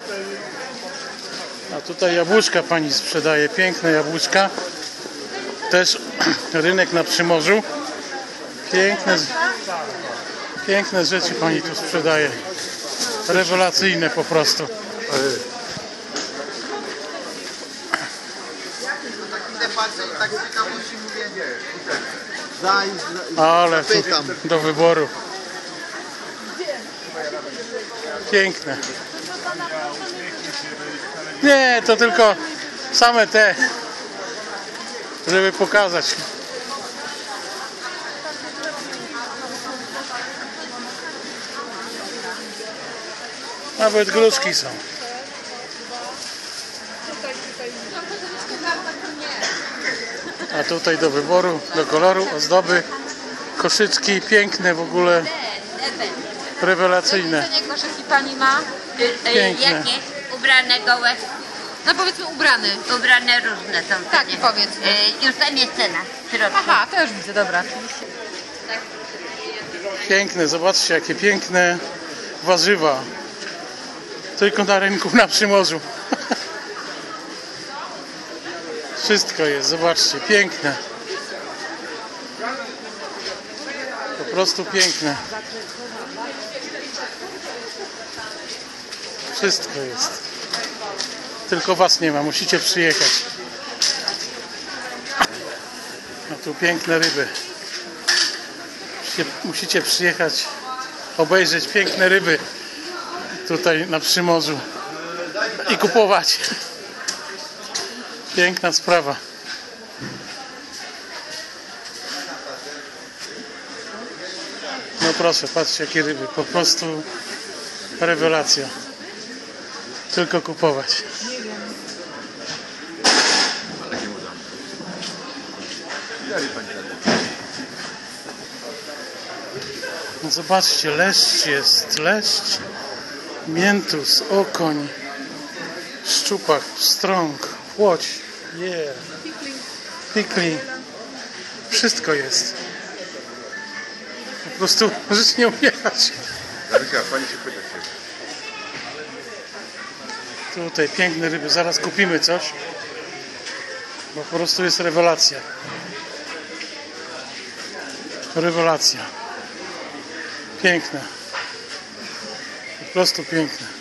A tutaj jabłuszka pani sprzedaje, piękne jabłuszka. Też rynek na Przymorzu. Piękne rzeczy pani tu sprzedaje. Rewelacyjne po prostu. Ale tu do wyboru. Piękne. Nie, to tylko same te, żeby pokazać. Nawet gruszki są. A tutaj do wyboru, do koloru, ozdoby, koszyczki, piękne w ogóle, rewelacyjne. Jakie koszyki pani ma? Piękne. Jakie? Ubrane gołe? No powiedzmy ubrany. Ubrane różne są. Tak, ceny. powiedzmy. Już tam jest cena w środku. Aha, to już widzę, dobra. Piękne, zobaczcie jakie piękne warzywa. Tylko na rynku na Przymorzu. Wszystko jest, zobaczcie, piękne. Po prostu piękne. Wszystko jest. Tylko was nie ma, musicie przyjechać. A tu piękne ryby. Musicie przyjechać, obejrzeć piękne ryby tutaj na Przymorzu i kupować. Piękna sprawa. No proszę, patrzcie jakie ryby, po prostu rewelacja. Tylko kupować. No zobaczcie, leszcz jest, leszcz, miętus, okoń, szczupak, pstrąg, płoć, pikli, wszystko jest. Po prostu możecie nie umiechać. Tutaj piękne ryby, zaraz kupimy coś, bo po prostu jest rewelacja. Rewelacja. Piękne. Po prostu piękne.